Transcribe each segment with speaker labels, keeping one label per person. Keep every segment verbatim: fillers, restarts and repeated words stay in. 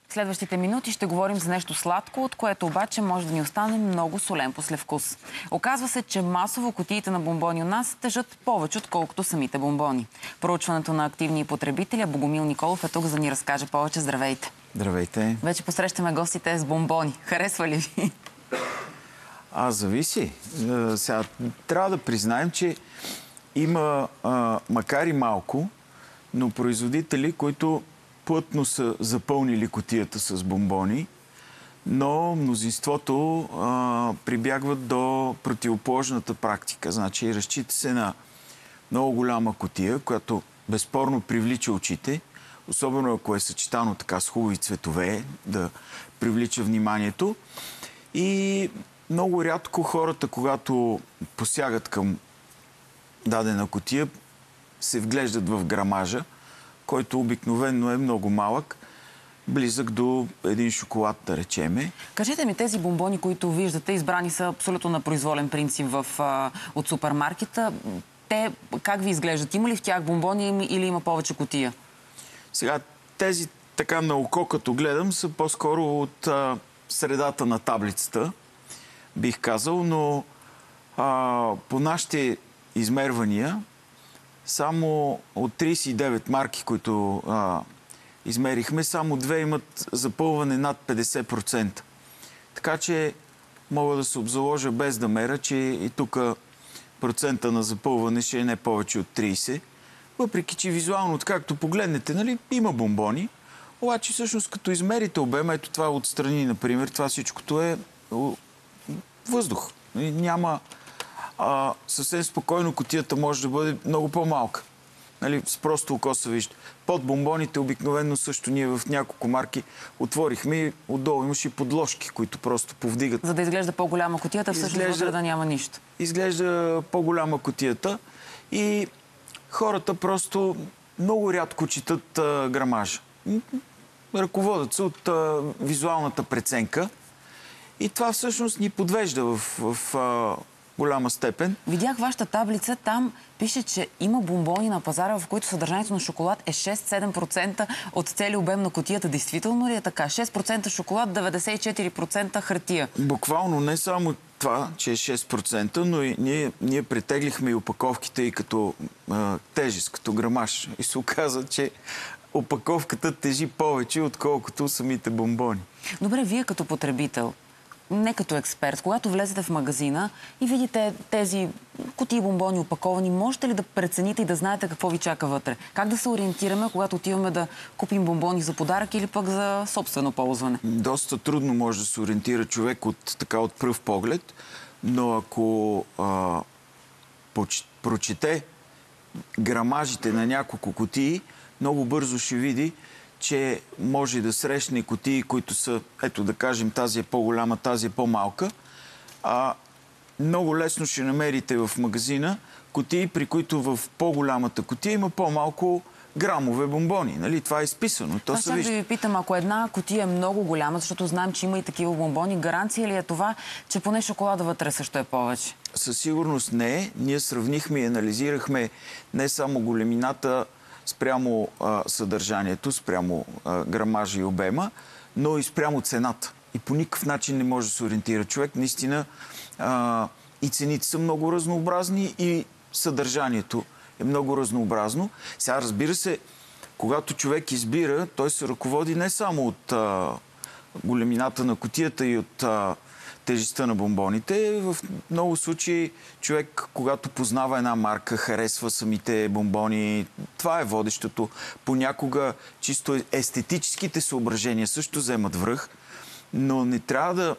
Speaker 1: Следващите минути ще говорим за нещо сладко, от което обаче може да ни остане много солен послевкус. Оказва се, че масово кутиите на бомбони у нас тежат повече, отколкото самите бомбони. Проучването на активни потребители, Богомил Николов е тук, за да ни разкаже повече. Здравейте!
Speaker 2: Здравейте!
Speaker 1: Вече посрещаме гостите с бомбони. Харесва ли ви?
Speaker 2: А, зависи. Сега, трябва да признаем, че има, а, макар и малко, но производители, които плътно са запълнили кутията с бомбони, но мнозинството а, прибягват до противоположната практика. Значи, разчита се на много голяма кутия, която безспорно привлича очите, особено ако е съчетано така с хубави цветове, да привлича вниманието. И много рядко хората, когато посягат към дадена кутия, се вглеждат в грамажа, който обикновено е много малък, близък до един шоколад, да речеме.
Speaker 1: Кажете ми, тези бомбони, които виждате, избрани са абсолютно на произволен принцип в, а, от супермаркета. Те как ви изглеждат? Има ли в тях бомбони или има повече кутия? Сега,
Speaker 2: тези така на око, като гледам, са по-скоро от а, средата на таблицата, бих казал, но а, по нашите измервания, само от трийсет и девет марки, които а, измерихме, само две имат запълване над петдесет процента. Така че мога да се обзаложа без да мера, че и тук процента на запълване ще е не повече от трийсет. Въпреки че визуално, както погледнете, нали, има бомбони, обаче всъщност като измерите обема, ето това отстрани, например, това всичкото е въздух. Няма... А, съвсем спокойно кутията може да бъде много по-малка. Нали, с просто око се вижда. Под бомбоните обикновено също ние в няколко марки отворихме и отдолу имаше и подложки, които просто повдигат.
Speaker 1: За да изглежда по-голяма кутията, всъщност изглежда, вътре да няма нищо.
Speaker 2: Изглежда по-голяма кутията и хората просто много рядко четат а, грамажа. Ръководят се от а, визуалната преценка и това всъщност ни подвежда в... в а, голяма степен.
Speaker 1: Видях вашата таблица, там пише, че има бомбони на пазара, в които съдържанието на шоколад е шест-седем процента от целия обем на кутията. Действително ли е така? шест процента шоколад, деветдесет и четири процента хартия.
Speaker 2: Буквално не само това, че е шест процента, но и ние, ние претеглихме и опаковките и като а, тежест, като грамаж. И се оказа, че опаковката тежи повече, отколкото самите бомбони.
Speaker 1: Добре, вие като потребител, не като експерт, когато влезете в магазина и видите тези кутии бомбони опаковани, можете ли да прецените и да знаете какво ви чака вътре? Как да се ориентираме, когато отиваме да купим бомбони за подарък или пък за собствено ползване?
Speaker 2: Доста трудно може да се ориентира човек от, така, от пръв поглед, но ако а, поч, прочете грамажите на няколко кутии, много бързо ще види, че може да срещне кутии, които са, ето да кажем, тази е по-голяма, тази е по-малка. А много лесно ще намерите в магазина кутии, при които в по-голямата кутия има по-малко грамове бомбони. Нали? Това е изписано. То
Speaker 1: Аз ще ви питам, ако една кутия е много голяма, защото знаем, че има и такива бомбони, гаранция ли е това, че поне шоколада вътре също е повече?
Speaker 2: Със сигурност не е. Ние сравнихме и анализирахме не само големината, спрямо а, съдържанието, спрямо а, грамажа и обема, но и спрямо цената. И по никакъв начин не може да се ориентира човек. Наистина а, и цените са много разнообразни и съдържанието е много разнообразно. Сега, разбира се, когато човек избира, той се ръководи не само от а, големината на кутията и от а, тежестта на бомбоните. В много случаи човек, когато познава една марка, харесва самите бомбони. Това е водещото. Понякога чисто естетическите съображения също вземат връх, но не трябва да,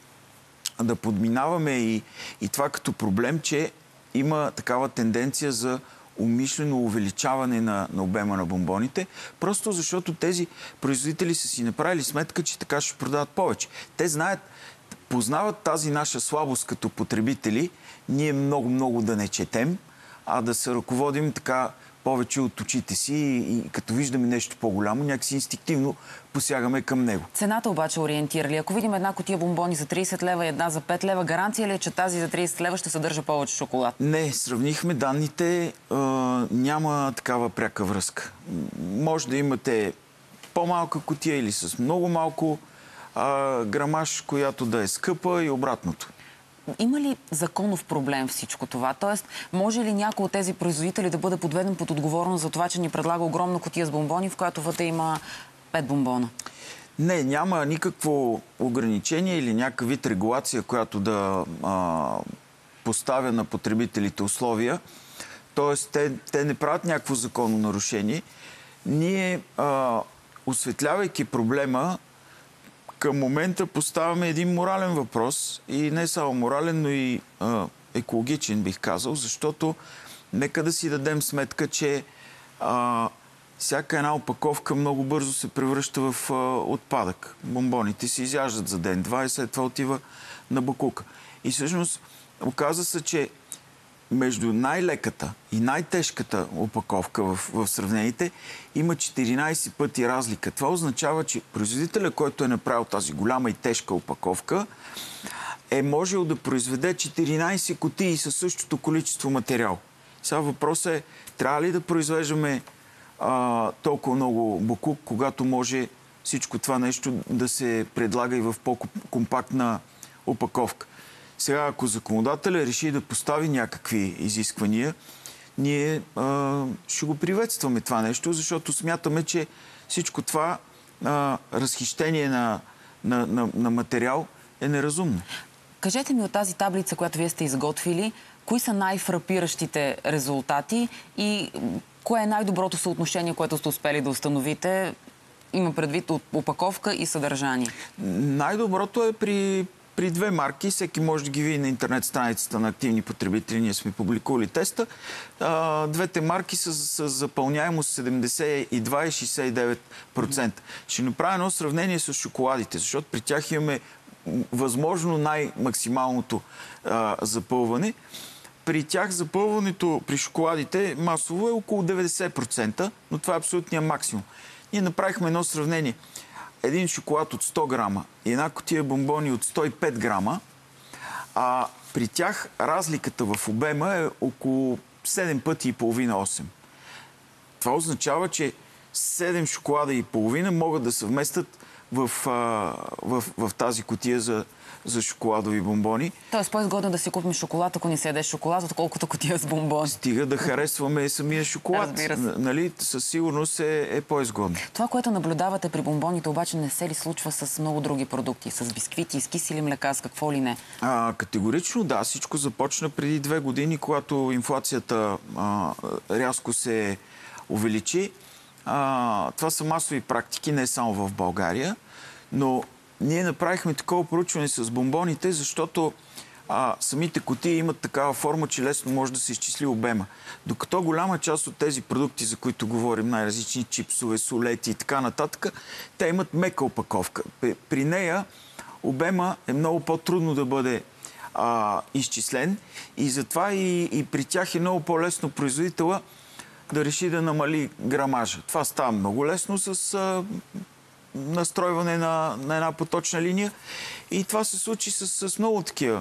Speaker 2: да подминаваме и, и това като проблем, че има такава тенденция за умишлено увеличаване на, на обема на бомбоните, просто защото тези производители са си направили сметка, че така ще продават повече. Те знаят, познават тази наша слабост като потребители, ние много-много да не четем, а да се ръководим така повече от очите си и, и като виждаме нещо по-голямо, някакси инстинктивно посягаме към него.
Speaker 1: Цената обаче ориентира ли? Ако видим една кутия бомбони за трийсет лева и една за пет лева, гаранция ли е, че тази за трийсет лева ще съдържа повече шоколад?
Speaker 2: Не, сравнихме данните, а, няма такава пряка връзка. Може да имате по-малка кутия или с много малко а, грамаж, която да е скъпа и обратното.
Speaker 1: Има ли законов проблем всичко това? Тоест, може ли някой от тези производители да бъде подведен под отговорност за това, че ни предлага огромна кутия с бомбони, в която вътре има пет бомбона?
Speaker 2: Не, няма никакво ограничение или някакъв вид регулация, която да а, поставя на потребителите условия. Тоест, те, те не правят някакво законно нарушение. Ние, а, осветлявайки проблема, към момента поставяме един морален въпрос. И не само морален, но и а, екологичен, бих казал, защото нека да си дадем сметка, че а, всяка една опаковка много бързо се превръща в а, отпадък. Бомбоните се изяждат за ден-два и след това отива на бакука. И всъщност оказа се, че между най-леката и най-тежката опаковка в, в сравнените има четиринайсет пъти разлика. Това означава, че производителя, който е направил тази голяма и тежка опаковка, е можел да произведе четиринайсет кутии със същото количество материал. Сега въпросът е, трябва ли да произвеждаме а, толкова много бакук, когато може всичко това нещо да се предлага и в по-компактна опаковка. Сега, ако законодателя реши да постави някакви изисквания, ние а, ще го приветстваме това нещо, защото смятаме, че всичко това а, разхищение на, на, на, на материал е неразумно.
Speaker 1: Кажете ми от тази таблица, която вие сте изготвили, кои са най-фрапиращите резултати и кое е най-доброто съотношение, което сте успели да установите? Има предвид от опаковка и съдържание.
Speaker 2: Най-доброто е при... При две марки, всеки може да ги види на интернет страницата на активни потребители. Ние сме публикували теста. А, двете марки са с запълняемост седемдесет и два и шейсет и девет процента. Ще направя едно сравнение с шоколадите, защото при тях имаме възможно най-максималното а, запълване. При тях запълването при шоколадите масово е около деветдесет процента, но това е абсолютният максимум. Ние направихме едно сравнение. Един шоколад от сто грама и една кутия бомбони от сто и пет грама, а при тях разликата в обема е около седем пъти и половина-осем. Това означава, че седем шоколада и половина могат да се вместят в, а, в, в тази кутия за, за шоколадови бомбони.
Speaker 1: Тоест по-изгодно да си купим шоколад, ако ни се яде шоколад, отколкото кутия с бомбони.
Speaker 2: Стига да харесваме самия шоколад.
Speaker 1: Разбира се.
Speaker 2: Нали, със сигурност е, е по-изгодно.
Speaker 1: Това, което наблюдавате при бомбоните, обаче не се ли случва с много други продукти? С бисквити, с кисели млека, с какво ли не?
Speaker 2: А, категорично да. Всичко започна преди две години, когато инфлацията а, рязко се увеличи. А, това са масови практики, не само в България, но ние направихме такова проучване с бомбоните, защото а, самите кутии имат такава форма, че лесно може да се изчисли обема. Докато голяма част от тези продукти, за които говорим, най-различни чипсове, солети и така нататък, те имат мека опаковка. При нея обема е много по-трудно да бъде а, изчислен и затова и, и при тях е много по-лесно производителя да реши да намали грамажа. Това става много лесно с а, настройване на, на една поточна линия и това се случи с, с много такива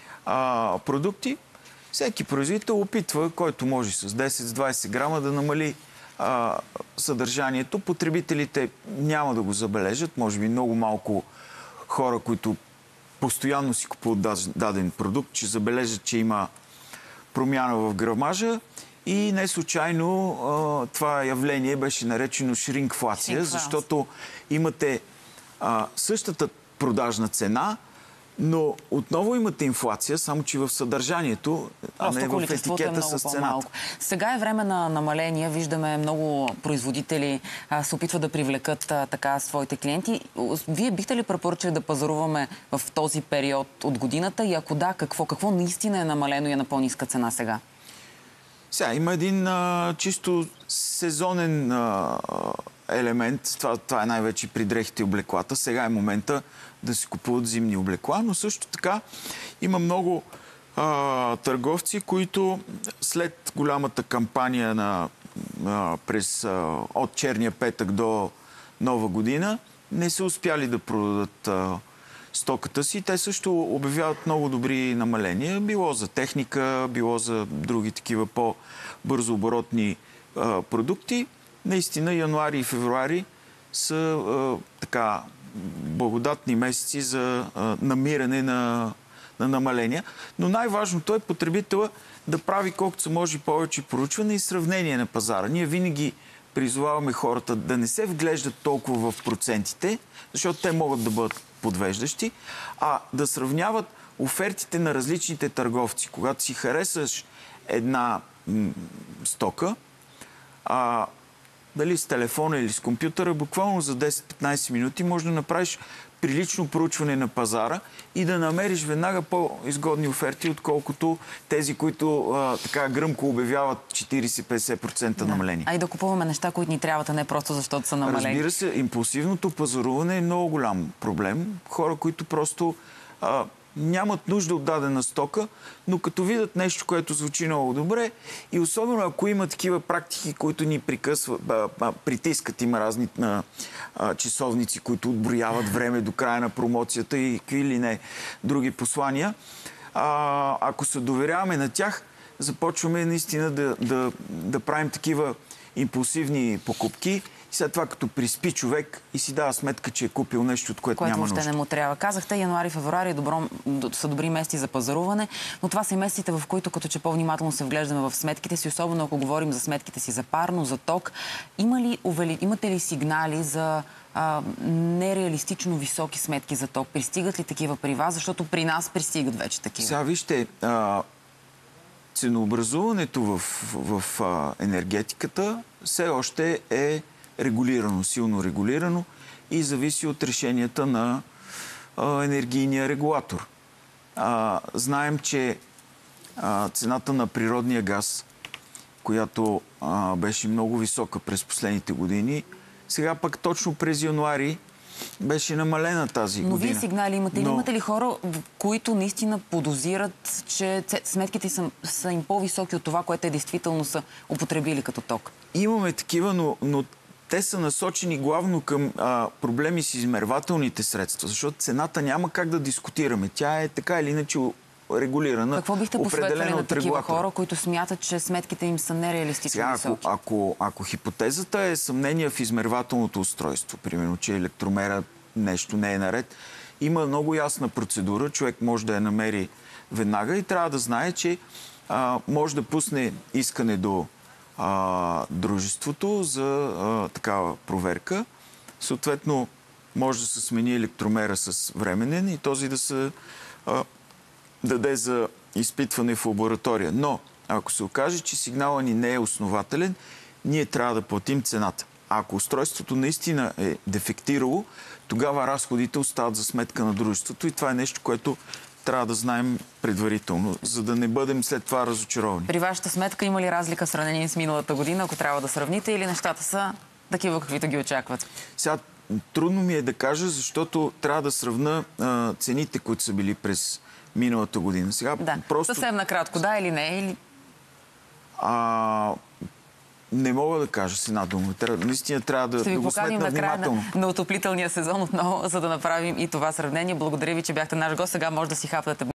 Speaker 2: а, продукти. Всеки производител опитва, който може с десет до двайсет грама да намали а, съдържанието. Потребителите няма да го забележат. Може би много малко хора, които постоянно си купуват даден продукт, че забележат, че има промяна в грамажа. И не случайно а, това явление беше наречено шринкфлация, защото имате а, същата продажна цена, но отново имате инфлация, само че в съдържанието, а не в етикета с цената.
Speaker 1: Сега е време на намаление. Виждаме много производители а, се опитват да привлекат а, така своите клиенти. Вие бихте ли препоръчали да пазаруваме в този период от годината и ако да, какво? Какво наистина е намалено и е на по-ниска цена сега?
Speaker 2: Сега има един а, чисто сезонен а, елемент. Това, това е най-вече при дрехите и облеклата. Сега е момента да се купуват зимни облекла, но също така има много а, търговци, които след голямата кампания на, а, през, а, от черния петък до Нова година не са успяли да продадат а, стоката си. Те също обявяват много добри намаления. Било за техника, било за други такива по-бързооборотни а, продукти. Наистина януари и февруари са а, така благодатни месеци за а, намиране на, на намаления. Но най-важното е потребителя да прави колкото се може повече проучване и сравнение на пазара. Ние винаги призоваваме хората да не се вглеждат толкова в процентите, защото те могат да бъдат подвеждащи, а да сравняват офертите на различните търговци. Когато си харесаш една м- стока, а, дали с телефона или с компютъра, буквално за десет-петнайсет минути може да направиш прилично проучване на пазара и да намериш веднага по-изгодни оферти, отколкото тези, които а, така гръмко обявяват четирийсет-петдесет процента
Speaker 1: да.
Speaker 2: намаление.
Speaker 1: А и да купуваме неща, които ни трябват, а не просто защото са намалени.
Speaker 2: Разбира се, импулсивното пазаруване е много голям проблем. Хора, които просто а, нямат нужда от дадена стока, но като видят нещо, което звучи много добре и особено ако има такива практики, които ни прикъсват, а, а, притискат, има разни а, а, часовници, които отброяват време до края на промоцията и какви ли не други послания. А, ако се доверяваме на тях, започваме наистина да, да, да правим такива импулсивни покупки. И след това, като приспи човек и си дава сметка, че е купил нещо, от което,
Speaker 1: което
Speaker 2: няма
Speaker 1: въобще
Speaker 2: нужда.
Speaker 1: не му трябва. Казахте, януари, февруари е добро, са добри месеци за пазаруване, но това са и месеците, в които като че по-внимателно се вглеждаме в сметките си, особено ако говорим за сметките си за парно, за ток. Има ли, увели... Имате ли сигнали за а, нереалистично високи сметки за ток? Пристигат ли такива при вас? Защото при нас пристигат вече такива.
Speaker 2: Сега вижте, а, ценообразуването в, в, в а, енергетиката все още е регулирано, силно регулирано и зависи от решенията на а, енергийния регулатор. А, знаем, че а, цената на природния газ, която а, беше много висока през последните години, сега пък точно през януари беше намалена тази
Speaker 1: Но
Speaker 2: година.
Speaker 1: вие сигнали имате ли?
Speaker 2: Но...
Speaker 1: Имате ли хора, които наистина подозират, че сметките са, са им по-високи от това, което те действително са употребили като ток?
Speaker 2: Имаме такива, но, но те са насочени главно към а, проблеми с измервателните средства, защото цената няма как да дискутираме. Тя е така или иначе регулирана.
Speaker 1: Какво бихте посъветвали на такива
Speaker 2: регулатора.
Speaker 1: хора, които смятат, че сметките им са нереалистично
Speaker 2: Сега,
Speaker 1: високи?
Speaker 2: ако, ако, ако хипотезата е съмнение в измервателното устройство, примерно, че електромера нещо не е наред, има много ясна процедура. Човек може да я намери веднага и трябва да знае, че а, може да пусне искане до а, дружеството за а, такава проверка. Съответно, може да се смени електромера с временен и този да се а, даде за изпитване в лаборатория. Но, ако се окаже, че сигнала ни не е основателен, ние трябва да платим цената. А ако устройството наистина е дефектирало, тогава разходите остават за сметка на дружеството и това е нещо, което трябва да знаем предварително, за да не бъдем след това разочаровани.
Speaker 1: При вашата сметка има ли разлика в сравнение с миналата година, ако трябва да сравните, или нещата са такива, каквито ги очакват?
Speaker 2: Сега, трудно ми е да кажа, защото трябва да сравна а, цените, които са били през миналата година. Сега
Speaker 1: Да,
Speaker 2: просто...
Speaker 1: съвсем накратко, да или не? Или...
Speaker 2: А, не мога да кажа с една дума. Трябва, наистина трябва да,
Speaker 1: Ще ви
Speaker 2: да го
Speaker 1: поканим
Speaker 2: сметна
Speaker 1: на края
Speaker 2: внимателно.
Speaker 1: на, на отоплителния сезон отново, за да направим и това сравнение. Благодаря ви, че бяхте наш гост. Сега може да си хапнете